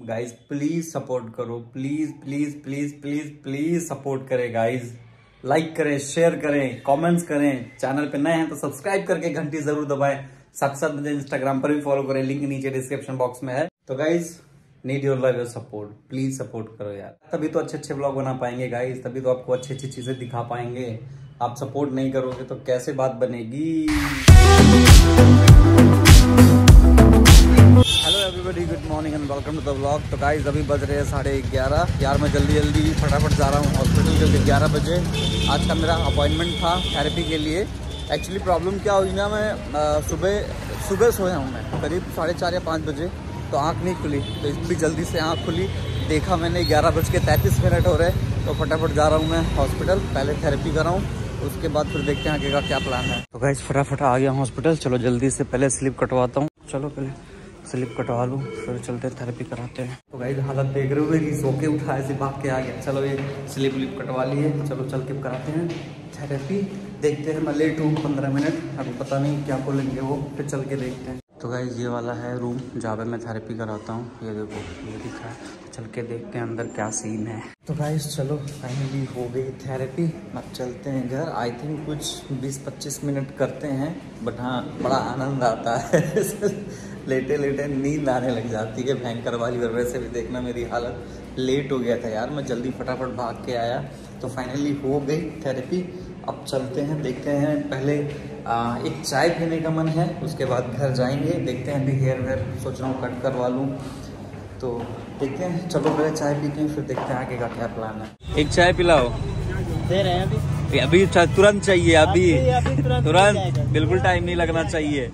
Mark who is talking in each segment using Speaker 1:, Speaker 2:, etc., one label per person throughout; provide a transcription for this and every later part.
Speaker 1: Guys please support करो, please please please please please support करें guys. Like करें, share करें, कमेंट्स करें। चैनल पे नए हैं तो सब्सक्राइब करके घंटी जरूर दबाएं। साथ साथ मुझे इंस्टाग्राम पर भी फॉलो करें, लिंक नीचे डिस्क्रिप्शन बॉक्स में है। तो guys need your love your support, please support करो यार, तभी तो अच्छे अच्छे ब्लॉग बना पाएंगे गाइज, तभी तो आपको अच्छी अच्छी चीजें दिखा पाएंगे। आप सपोर्ट नहीं करोगे तो कैसे बात बनेगी। Hello everybody, good morning and welcome to the vlog. तो गाइज अभी बज रहे हैं 11:30 यार। मैं जल्दी जल्दी फटाफट जा रहा हूँ हॉस्पिटल जल्दी 11 बजे। आज का मेरा अपॉइंटमेंट था थेरेपी के लिए। एक्चुअली प्रॉब्लम क्या हुई ना, मैं सुबह सोया हूँ मैं करीब 4:30 या 5 बजे, तो आँख नहीं खुली। तो इसलिए जल्दी से आँख खुली, देखा मैंने 11:33 हो रहे, तो फटाफट जा रहा हूँ मैं हॉस्पिटल। पहले थेरेपी कराऊँ, उसके बाद फिर देखते हैं आगे का क्या प्लान है। तो गाइस फटाफट आ गया हॉस्पिटल। चलो जल्दी से पहले स्लिप कटवाता हूँ। चलो पहले स्लिप कटवा लूँ, फिर चलते थेरेपी कराते हैं। तो गाइस हालत देख रहे हो कि सो के उठा ऐसे भाग के आ गया। चलो ये स्लिप विप कटवा लिए, चलो चल के कराते हैं थेरेपी। देखते हैं, मैं लेट हूँ 15 मिनट, अभी पता नहीं क्या बोलेंगे वो, फिर चल के देखते हैं। तो गाइस ये वाला है रूम जहाँ पे मैं थेरेपी कराता हूँ। ये देखो, ये दिख रहा है। चल के देखते हैं अंदर क्या सीन है। तो गाइस चलो फाइनली हो गई थेरेपी, अब चलते हैं घर। आई थिंक कुछ 20-25 मिनट करते हैं, बट हाँ बड़ा आनंद आता है लेटे लेटे नींद आने लग जाती है भयंकर वाली। और वैसे भी देखना मेरी हालत, लेट हो गया था यार, मैं जल्दी फटाफट भाग के आया। तो फाइनली हो गई थेरेपी। अब चलते हैं, देखते हैं। पहले एक चाय पीने का मन है, उसके बाद घर जाएंगे। देखते हैं, अभी हेयर वेयर सोच रहा हूँ कट करवा लूँ, तो देखते हैं। चलो पहले चाय पीते हैं, फिर देखते हैं आगे का क्या प्लान है। एक चाय पिलाओ,
Speaker 2: दे रहे हैं
Speaker 1: अभी तुरंत चाहिए, अभी तुरंत, बिल्कुल टाइम नहीं लगना चाहिए।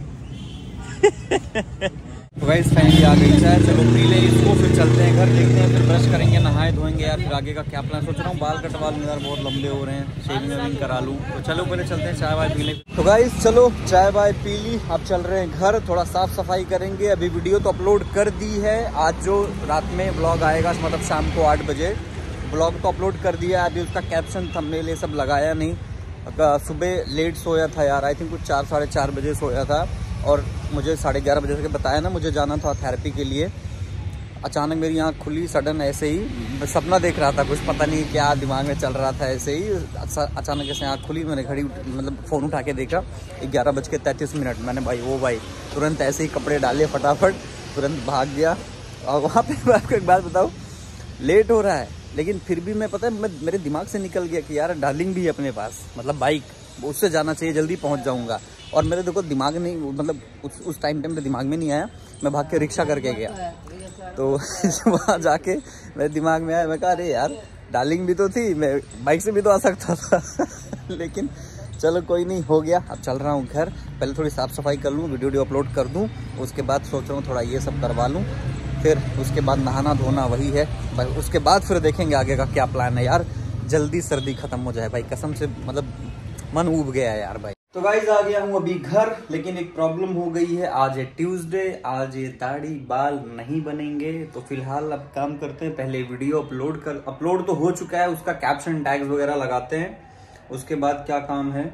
Speaker 1: तो गाइस फाइनली आ गई चाय, चलो पी ले इसको, फिर चलते हैं घर। देखते हैं, फिर ब्रश करेंगे, नहाए धोएंगे यार, फिर आगे का क्या प्लान। सोच रहा हूँ बाल कटवा लूँ यार, बहुत लंबे हो रहे हैं, शेविंग वेविंग करा लूँ। तो चलो पहले चलते हैं, चाय वाय पी ले। तो गाइस चलो चाय वाय पी ली, अब चल रहे हैं घर, थोड़ा साफ सफाई करेंगे। अभी वीडियो तो अपलोड कर दी है, आज जो रात में ब्लॉग आएगा, मतलब शाम को 8 बजे ब्लॉग तो अपलोड कर दिया। अभी उसका कैप्शन थंबनेल ये सब लगाया नहीं। सुबह लेट सोया था यार, आई थिंक कुछ 4-4:30 बजे सोया था, और मुझे 11:30 बजे से बताया ना मुझे जाना था थेरेपी के लिए। अचानक मेरी आँख खुली सडन, ऐसे ही सपना देख रहा था, कुछ पता नहीं क्या दिमाग में चल रहा था, ऐसे ही अचानक ऐसे आँख खुली। मैंने घड़ी मतलब फ़ोन उठा के देखा 11:33। मैंने भाई तुरंत ऐसे ही कपड़े डाले, फटाफट तुरंत भाग गया। और वहाँ पे मैं आपको एक बात बताऊँ, लेट हो रहा है लेकिन फिर भी मैं पता है मेरे दिमाग से निकल गया कि यार डार्लिंग भी है अपने पास, मतलब बाइक, उससे जाना चाहिए, जल्दी पहुँच जाऊँगा। और मेरे देखो दिमाग नहीं, मतलब उस टाइम पे मेरे दिमाग में नहीं आया, मैं भाग के रिक्शा करके गया। तो वहाँ जाके मेरे दिमाग में आया, मैं कहा अरे यार डार्लिंग भी तो थी, मैं बाइक से भी तो आ सकता था लेकिन चलो कोई नहीं, हो गया। अब चल रहा हूँ घर, पहले थोड़ी साफ़ सफाई कर लूँ, वीडियो अपलोड कर दूँ, उसके बाद सोच रहा हूँ थोड़ा ये सब करवा लूँ, फिर उसके बाद नहाना धोना वही है। उसके बाद फिर देखेंगे आगे का क्या प्लान है यार। जल्दी सर्दी खत्म हो जाए भाई, कसम से मतलब मन उब गया है यार भाई। तो गाइस आ गया हूँ अभी घर, लेकिन एक प्रॉब्लम हो गई है। आज है ट्यूसडे, आज ये दाढ़ी बाल नहीं बनेंगे। तो फिलहाल अब काम करते हैं, पहले वीडियो अपलोड तो हो चुका है, उसका कैप्शन टैग्स वगैरह लगाते हैं। उसके बाद क्या काम है,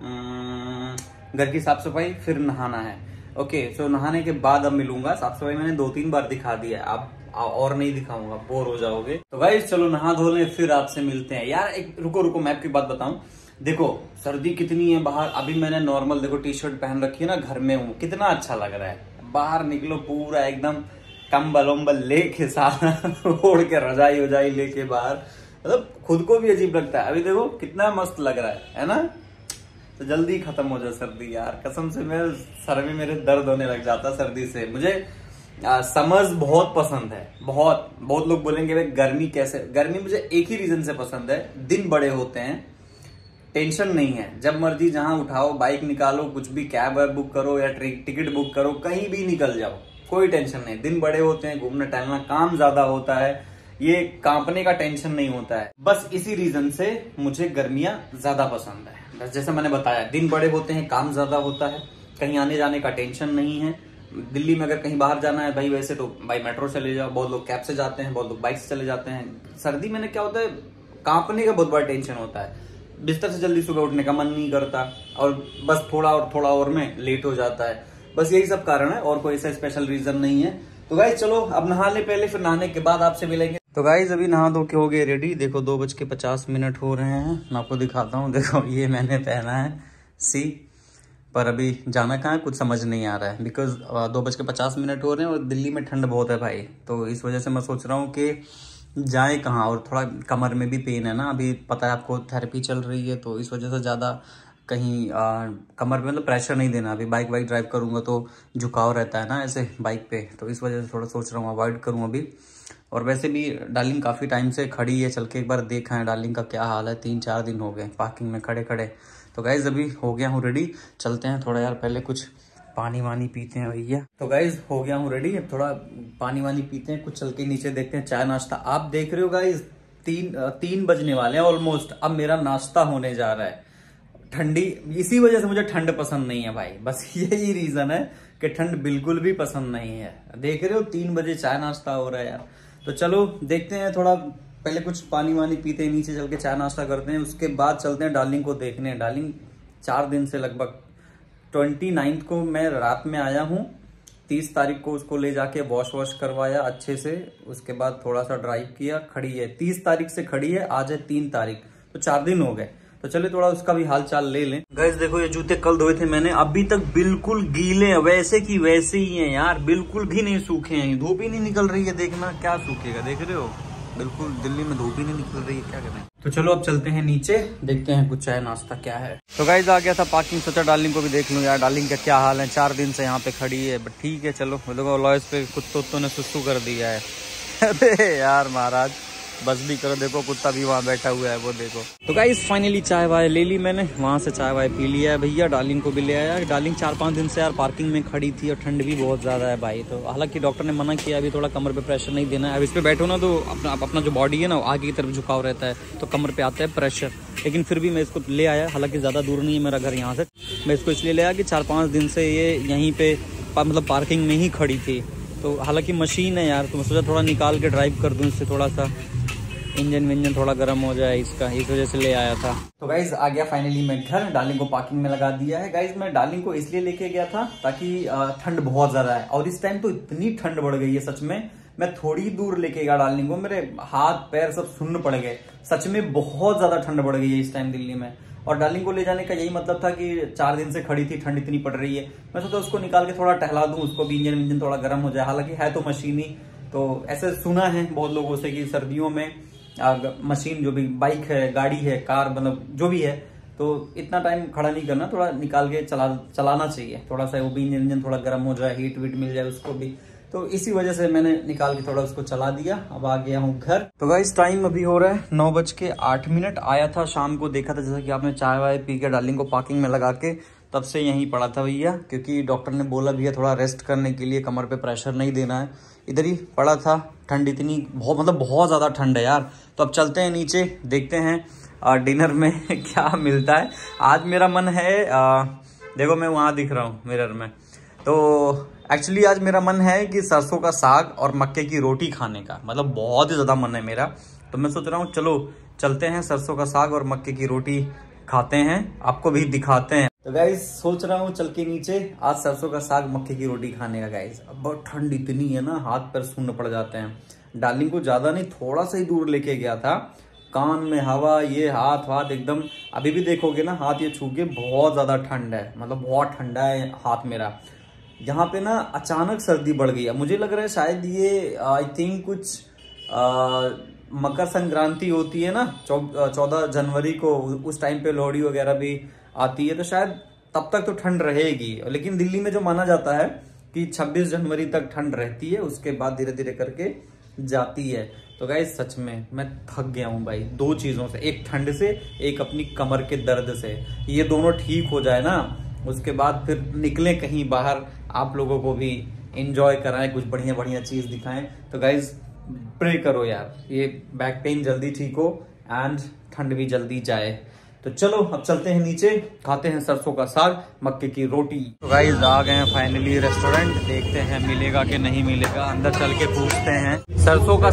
Speaker 1: घर की साफ सफाई, फिर नहाना है। ओके, सो नहाने के बाद अब मिलूंगा। साफ सफाई मैंने 2-3 बार दिखा दिया है, अब और नहीं दिखाऊंगा, बोर हो जाओगे। तो गाइस चलो नहा धो लें, फिर आपसे मिलते हैं यार। एक रुको मैं आपकी बात बताऊं, देखो सर्दी कितनी है बाहर। अभी मैंने नॉर्मल देखो टी शर्ट पहन रखी है ना, घर में हूँ, कितना अच्छा लग रहा है। बाहर निकलो पूरा एकदम कंबल उम्बल लेके सारा ओढ़ के, रजाई वजाई लेके बाहर, मतलब खुद को भी अजीब लगता है। अभी देखो कितना मस्त लग रहा है ना। तो जल्दी खत्म हो जाए सर्दी यार, कसम से मैं सर में मेरे दर्द होने लग जाता सर्दी से। मुझे समर्स बहुत पसंद है, बहुत लोग बोलेंगे भाई गर्मी कैसे। गर्मी मुझे एक ही रीजन से पसंद है, दिन बड़े होते हैं, टेंशन नहीं है, जब मर्जी जहां उठाओ बाइक निकालो, कुछ भी कैब वैब बुक करो या टिकट बुक करो, कहीं भी निकल जाओ, कोई टेंशन नहीं। दिन बड़े होते हैं, घूमना टहलना, काम ज्यादा होता है, ये कांपने का टेंशन नहीं होता है। बस इसी रीजन से मुझे गर्मियां ज्यादा पसंद है। बस जैसे मैंने बताया, दिन बड़े होते हैं, काम ज्यादा होता है, कहीं आने जाने का टेंशन नहीं है। दिल्ली में अगर कहीं बाहर जाना है भाई, वैसे तो भाई मेट्रो चले जाओ, बहुत लोग कैब से जाते हैं, बहुत लोग बाइक से चले जाते हैं। सर्दी में क्या होता है, कांपने का बहुत बड़ा टेंशन होता है, बिस्तर से जल्दी सुबह उठने का मन नहीं करता, और बस थोड़ा और में लेट हो जाता है। बस यही सब कारण है, और कोई ऐसा स्पेशल रीजन नहीं है। तो गाइज चलो अब नहा ले पहले, फिर नहाने के बाद आपसे मिलेंगे। तो गाइज अभी नहा धो के हो गए रेडी। देखो 2:50 हो रहे हैं। मैं आपको दिखाता हूँ। देखो ये मैंने पहना है सी, पर अभी जाना कहाँ है कुछ समझ नहीं आ रहा है, बिकॉज 2:50 हो रहे हैं और दिल्ली में ठंड बहुत है भाई। तो इस वजह से मैं सोच रहा हूँ कि जाए कहाँ, और थोड़ा कमर में भी पेन है ना, अभी पता है आपको थेरेपी चल रही है, तो इस वजह से ज़्यादा कहीं कमर में मतलब प्रेशर नहीं देना। अभी बाइक वाइक ड्राइव करूँगा तो झुकाव रहता है ना ऐसे बाइक पे, तो इस वजह से थोड़ा सोच रहा हूँ अवॉइड करूँ अभी। और वैसे भी डार्लिंग काफ़ी टाइम से खड़ी है, चल के एक बार देखा है डार्लिंग का क्या हाल है। 3-4 दिन हो गए पार्किंग में खड़े खड़े। तो गाइज अभी हो गया हूँ रेडी, चलते हैं थोड़ा यार पहले कुछ पानी वानी पीते हैं भैया। तो गाइज हो गया हूँ रेडी, अब थोड़ा पानी वानी पीते हैं, कुछ चल के नीचे देखते हैं चाय नाश्ता। आप देख रहे हो गाइज 3 बजने वाले हैं ऑलमोस्ट, अब मेरा नाश्ता होने जा रहा है। ठंडी, इसी वजह से मुझे ठंड पसंद नहीं है भाई, बस यही रीजन है कि ठंड बिल्कुल भी पसंद नहीं है। देख रहे हो 3 बजे चाय नाश्ता हो रहा है यार। तो चलो देखते हैं, थोड़ा पहले कुछ पानी वानी पीते हैं, नीचे चल के चाय नाश्ता करते हैं, उसके बाद चलते हैं डार्लिंग को देखने। डार्लिंग 4 दिन से, लगभग 29 को मैं रात में आया हूँ, 30 तारीख को उसको ले जाके वॉश करवाया अच्छे से, उसके बाद थोड़ा सा ड्राइव किया, खड़ी है 30 तारीख से खड़ी है, आज है 3 तारीख, तो 4 दिन हो गए। तो चलिए थोड़ा उसका भी हाल चाल ले लें। गाइस देखो ये जूते कल धोए थे मैंने, अभी तक बिल्कुल गीले हैं, वैसे की वैसे ही हैं यार, बिल्कुल भी नहीं सूखे हैं। धूप ही नहीं निकल रही है, देखना क्या सूखेगा, देख रहे हो बिल्कुल दिल्ली में धूप ही नहीं निकल रही है, क्या करें। तो चलो अब चलते हैं नीचे, देखते हैं कुछ चाय नाश्ता क्या है। तो गाइस आ गया था पार्किंग, सोचा डार्लिंग को भी देख लूं यार, डार्लिंग का क्या हाल है। 4 दिन से यहाँ पे खड़ी है, बट ठीक है चलो। देखो लॉयस पे कुत्तों ने सुसु कर दिया है। अरे यार महाराज बस भी करो, देखो कुत्ता भी वहाँ बैठा हुआ है वो देखो। तो गाइस फाइनली चाय वाय ले ली मैंने, वहाँ से चाय वाय पी लिया है भैया, डार्लिंग को भी ले आया। डार्लिंग 4-5 दिन से यार पार्किंग में खड़ी थी और ठंड भी बहुत ज़्यादा है भाई। तो हालांकि डॉक्टर ने मना किया अभी थोड़ा कमर पे प्रेशर नहीं देना है। अब इस पर बैठो ना तो अपना जो बॉडी है ना आगे की तरफ झुकाव रहता है, तो कमर पे आता है प्रेशर। लेकिन फिर भी मैं इसको ले आया, हालांकि ज़्यादा दूर नहीं है मेरा घर यहाँ से। मैं इसको इसलिए ले आया कि 4-5 दिन से ये यहीं पे मतलब पार्किंग में ही खड़ी थी। तो हालांकि मशीन है यार, तो मैं सोचा थोड़ा निकाल के ड्राइव कर दूँ, इससे थोड़ा सा इंजन विंजन थोड़ा गर्म हो जाए इसका, इस वजह से ले आया था। तो गाइज आ गया फाइनली मैं घर, डार्लिंग को पार्किंग में लगा दिया है। गाइज मैं डार्लिंग को इसलिए लेके गया था ताकि ठंड बहुत ज्यादा है, और इस टाइम तो इतनी ठंड बढ़ गई है सच में। मैं थोड़ी दूर लेके गया डार्लिंग को, मेरे हाथ पैर सब सुन्न पड़ गए, सच में बहुत ज्यादा ठंड बढ़ गई है इस टाइम दिल्ली में। और डार्लिंग को ले जाने का यही मतलब था कि 4 दिन से खड़ी थी, ठंड इतनी पड़ रही है, मैं सोचा उसको निकाल के थोड़ा टहला दूं, उसको भी इंजन विंजन थोड़ा गर्म हो जाए। हालांकि है तो मशीन ही, तो ऐसे सुना है बहुत लोगों से कि सर्दियों में मशीन जो भी बाइक है, गाड़ी है, कार, मतलब जो भी है, तो इतना टाइम खड़ा नहीं करना, थोड़ा निकाल के चलाना चाहिए, थोड़ा सा वो भी इंजन थोड़ा गर्म हो जाए, हीट वीट मिल जाए उसको भी। तो इसी वजह से मैंने निकाल के थोड़ा उसको चला दिया। अब आ गया हूँ घर। तो गाइस टाइम अभी हो रहा है 9:08। आया था शाम को, देखा था जैसा कि आपने चाय वाय पी के डार्लिंग को पार्किंग में लगा के, तब से यहीं पड़ा था भैया, क्योंकि डॉक्टर ने बोला भैया थोड़ा रेस्ट करने के लिए, कमर पे प्रेशर नहीं देना है। इधर ही पड़ा था, ठंड इतनी बहुत ज़्यादा ठंड है यार। तो अब चलते हैं नीचे, देखते हैं डिनर में क्या मिलता है। आज मेरा मन है, देखो मैं वहाँ दिख रहा हूँ मिरर में, तो एक्चुअली आज मेरा मन है कि सरसों का साग और मक्के की रोटी खाने का, मतलब बहुत ही ज़्यादा मन है मेरा। तो मैं सोच रहा हूँ चलो चलते हैं, सरसों का साग और मक्के की रोटी खाते हैं, आपको भी दिखाते हैं। तो गाइस सोच रहा हूँ चल के नीचे आज सरसों का साग मक्के की रोटी खाने का। गाइस अब बहुत ठंड इतनी है ना, हाथ पैर सुन्न पड़ जाते हैं। डार्लिंग को ज्यादा नहीं, थोड़ा सा ही दूर लेके गया था, कान में हवा, ये हाथ एकदम, अभी भी देखोगे ना हाथ ये छू के, बहुत ज्यादा ठंड है, मतलब बहुत ठंडा है हाथ मेरा। यहाँ पे ना अचानक सर्दी बढ़ गई है, मुझे लग रहा है शायद ये आई थिंक कुछ मकर संक्रांति होती है ना 14 जनवरी को, उस टाइम पे लोहड़ी वगैरह भी आती है, तो शायद तब तक तो ठंड रहेगी। लेकिन दिल्ली में जो माना जाता है कि 26 जनवरी तक ठंड रहती है, उसके बाद धीरे धीरे करके जाती है। तो गाइस सच में मैं थक गया हूँ भाई 2 चीजों से, एक ठंड से, एक अपनी कमर के दर्द से। ये दोनों ठीक हो जाए ना, उसके बाद फिर निकले कहीं बाहर, आप लोगों को भी एंजॉय कराएं, कुछ बढ़िया बढ़िया चीज दिखाएं। तो गाइस प्रे करो यार ये बैक पेन जल्दी ठीक हो एंड ठंड भी जल्दी जाए। तो चलो अब चलते हैं नीचे, खाते हैं सरसों का साग मक्के की रोटी। तो गाइस आ गए हैं फाइनली रेस्टोरेंट, देखते हैं मिलेगा कि नहीं मिलेगा, अंदर चल के पूछते हैं। सरसों का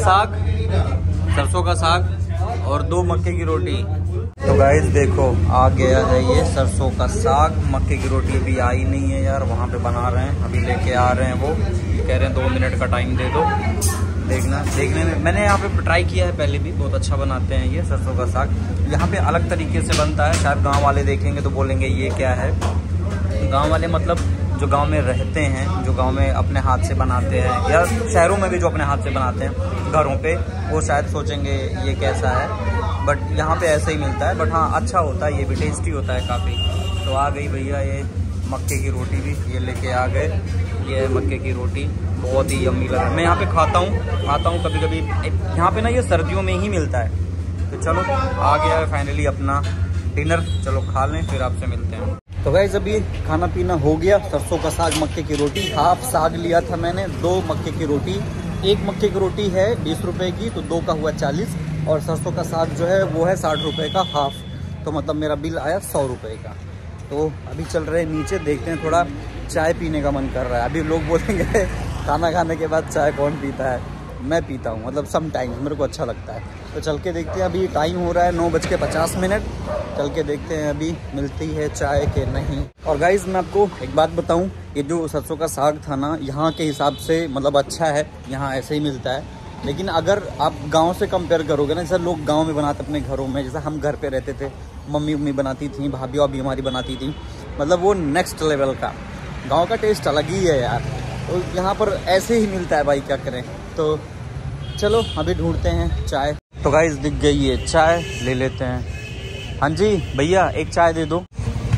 Speaker 1: साग और 2 मक्के की रोटी। तो गाइस देखो आ गया है ये सरसों का साग, मक्के की रोटी अभी आई नहीं है यार, वहाँ पे बना रहे हैं, अभी लेके आ रहे हैं वो। कह रहे हैं 2 मिनट का टाइम दे दो। देखने में मैंने यहाँ पे ट्राई किया है पहले भी, बहुत अच्छा बनाते हैं ये सरसों का साग। यहाँ पे अलग तरीके से बनता है, शायद गांव वाले देखेंगे तो बोलेंगे ये क्या है। गांव वाले मतलब जो गांव में रहते हैं, जो गांव में अपने हाथ से बनाते हैं, या शहरों में भी जो अपने हाथ से बनाते हैं घरों पे, वो शायद सोचेंगे ये कैसा है, बट यहाँ पे ऐसे ही मिलता है। बट हाँ, अच्छा होता है, ये भी टेस्टी होता है काफ़ी। तो आ गई भैया ये मक्के की रोटी भी, ये लेके आ गए। ये है मक्के की रोटी, बहुत ही यम्मी लगा। मैं यहाँ पे खाता हूँ कभी कभी। यहाँ पे ना ये सर्दियों में ही मिलता है। तो चलो आ गया है फाइनली अपना डिनर, चलो खा लें फिर आपसे मिलते हैं। तो गाइस अभी खाना पीना हो गया। सरसों का साग, मक्के की रोटी, हाफ साग लिया था मैंने, 2 मक्के की रोटी। एक मक्के की रोटी है 20 रुपए की, तो 2 का हुआ 40, और सरसों का साग जो है वो है 60 रुपए का हाफ। तो मतलब मेरा बिल आया 100 रुपए का। तो अभी चल रहे हैं नीचे, देखते हैं, थोड़ा चाय पीने का मन कर रहा है। अभी लोग बोलेंगे खाना खाने के बाद चाय कौन पीता है, मैं पीता हूँ, मतलब सम टाइम मेरे को अच्छा लगता है। तो चल के देखते हैं, अभी टाइम हो रहा है 9:50। चल के देखते हैं अभी मिलती है चाय के नहीं। और गाइज मैं आपको एक बात बताऊं, ये जो सरसों का साग था ना, यहाँ के हिसाब से मतलब अच्छा है, यहाँ ऐसे ही मिलता है। लेकिन अगर आप गांव से कंपेयर करोगे ना, जैसे लोग गांव में बनाते अपने घरों में, जैसे हम घर पे रहते थे, मम्मी बनाती थी, भाभी वाभी हमारी बनाती थी, मतलब वो नेक्स्ट लेवल का। गाँव का टेस्ट अलग ही है यार। तो यहाँ पर ऐसे ही मिलता है भाई, क्या करें। तो चलो अभी ढूंढते हैं चाय। तो गाइस दिख गई है चाय, ले लेते हैं। हाँ जी भैया, एक चाय दे दो।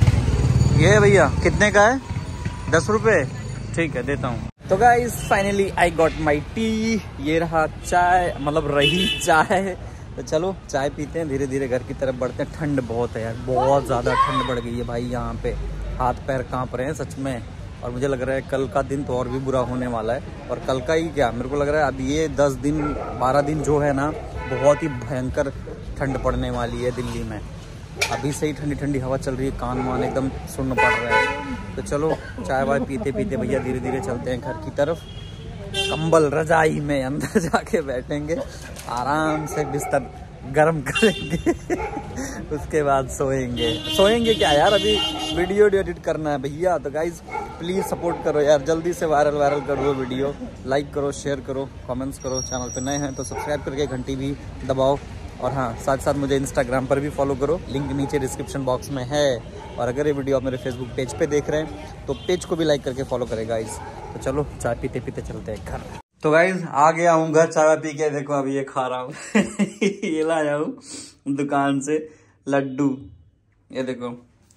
Speaker 1: ये भैया कितने का है? 10 रुपये, ठीक है देता हूँ। तो guys finally I got my tea. ये रहा चाय, मतलब रही चाय। तो चलो चाय पीते हैं, धीरे धीरे घर की तरफ बढ़ते हैं। ठंड बहुत है यार, बहुत ज़्यादा ठंड बढ़ गई है भाई। यहाँ पे हाथ पैर काँप रहे हैं सच में। और मुझे लग रहा है कल का दिन तो और भी बुरा होने वाला है। और कल का ही क्या, मेरे को लग रहा है अब ये 10 दिन 12 दिन जो है ना, बहुत ही भयंकर ठंड पड़ने वाली है दिल्ली में। अभी से ही ठंडी ठंडी हवा चल रही है, कान वान एकदम सुन्न पड़ रहा है। तो चलो चाय वाय पीते पीते भैया धीरे धीरे चलते हैं घर की तरफ। कंबल रजाई में अंदर जाके बैठेंगे, आराम से बिस्तर गर्म करेंगे उसके बाद सोएंगे क्या यार, अभी वीडियो एडिट करना है भैया। तो गाइज प्लीज़ सपोर्ट करो यार, जल्दी से वायरल करो वीडियो, लाइक करो, शेयर करो, कमेंट्स करो। चैनल पे नए हैं तो सब्सक्राइब करके घंटी भी दबाओ। और हाँ, साथ साथ मुझे इंस्टाग्राम पर भी फॉलो करो, लिंक नीचे डिस्क्रिप्शन बॉक्स में है। और अगर ये वीडियो आप मेरे फेसबुक पेज पे देख रहे हैं तो पेज को भी लाइक करके फॉलो करें गाइज। तो चलो चाय पीते पीते चलते हैं घर। तो गाइज आ गया हूँ घर, चाय पी के देखो अभी ये खा रहा हूँ ये लाया हूँ दुकान से लड्डू, ये देखो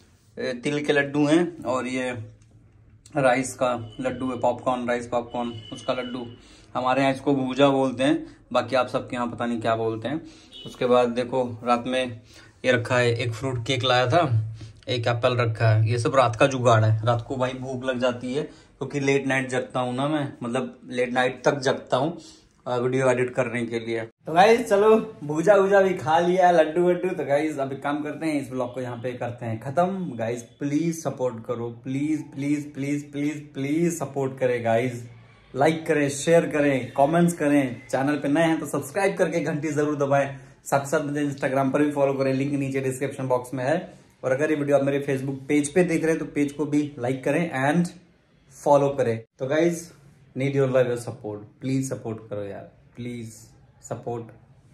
Speaker 1: तिल के लड्डू हैं, और ये राइस का लड्डू है, पॉपकॉर्न, राइस पॉपकॉर्न, उसका लड्डू। हमारे यहाँ इसको भूजा बोलते हैं, बाकी आप सबके यहाँ पता नहीं क्या बोलते हैं। उसके बाद देखो रात में ये रखा है, एक फ्रूट केक लाया था, एक एप्पल रखा है। ये सब रात का जुगाड़ है, रात को भाई भूख लग जाती है क्योंकि लेट नाइट जगता हूँ ना मैं, मतलब लेट नाइट तक जगता हूँ वीडियो एडिट करने के लिए। तो गाइज चलो भूजा वूजा भी खा लिया, लड्डू वड्डू। तो गाइज अभी काम करते हैं, इस ब्लॉग को यहाँ पे करते हैं खत्म। गाइज प्लीज सपोर्ट करो, please please please please please support करें गाइज। लाइक करें, शेयर करें, कमेंट्स करें। चैनल पे नए हैं तो सब्सक्राइब करके घंटी जरूर दबाएं। साथ साथ मुझे इंस्टाग्राम पर भी फॉलो करें, लिंक नीचे डिस्क्रिप्शन बॉक्स में है। और अगर ये वीडियो आप मेरे फेसबुक पेज पे देख रहे हैं तो पेज को भी लाइक करें एंड फॉलो करें। तो guys need your love, your support, please support करो यार, प्लीज सपोर्ट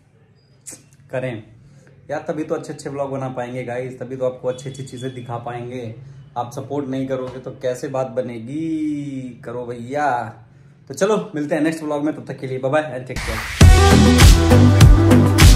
Speaker 1: करें यार, तभी तो अच्छे अच्छे ब्लॉग बना पाएंगे गाइज, तभी तो आपको अच्छी अच्छी चीजें दिखा पाएंगे। आप सपोर्ट नहीं करोगे तो कैसे बात बनेगी, करो भैया। तो चलो मिलते हैं नेक्स्ट ब्लॉग में, तब तक के लिए bye bye and take care.